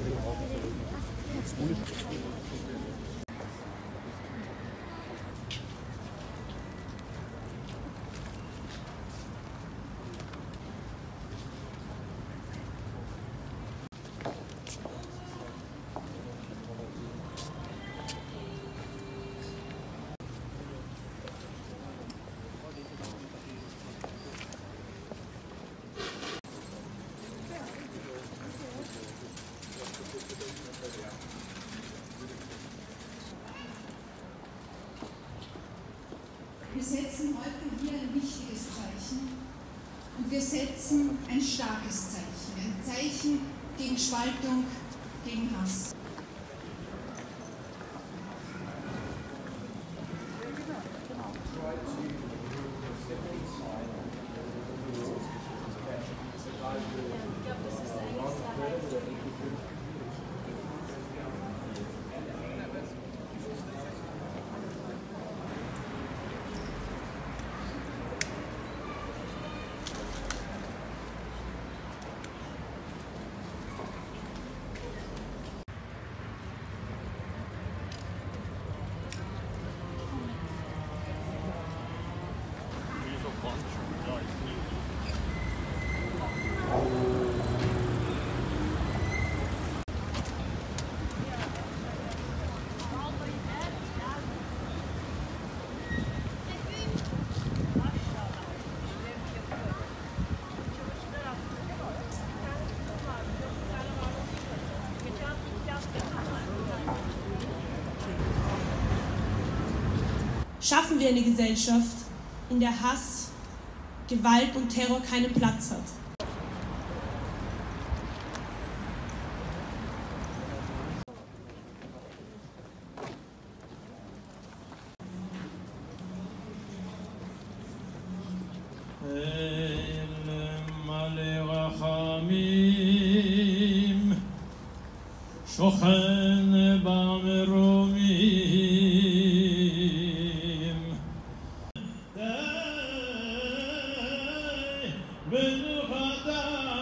Wir setzen heute hier ein wichtiges Zeichen und wir setzen ein starkes Zeichen. Ein Zeichen gegen Spaltung, gegen Hass. Schaffen wir eine Gesellschaft, in der Hass, Gewalt und Terror keinen Platz hat. שוכן במרומים די בנוחתה